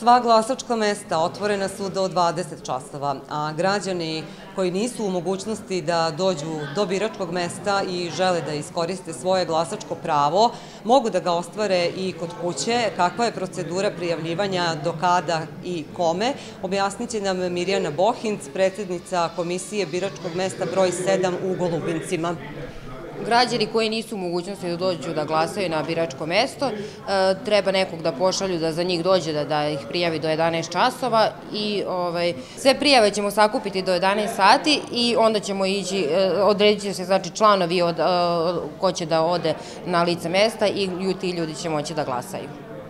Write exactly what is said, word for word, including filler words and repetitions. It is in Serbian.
Sva glasačka mesta otvorena su do dvadeset časova, a građani koji nisu u mogućnosti da dođu do biračkog mesta i žele da iskoriste svoje glasačko pravo, mogu da ga ostvare i kod kuće. Kakva je procedura prijavljivanja, do kada i kome, objasnit će nam Mirjana Bohinc, predsjednica Komisije biračkog mesta broj sedam u Golubincima. Građani koji nisu u mogućnosti da dođu da glasaju na biračko mesto, treba nekog da pošalju da za njih dođe da ih prijavi do jedanaest časova i sve prijave ćemo sakupiti do jedanaest sati i onda ćemo ići, odredit će se znači članovi ko će da ode na lice mesta i ti ljudi će moći da glasaju.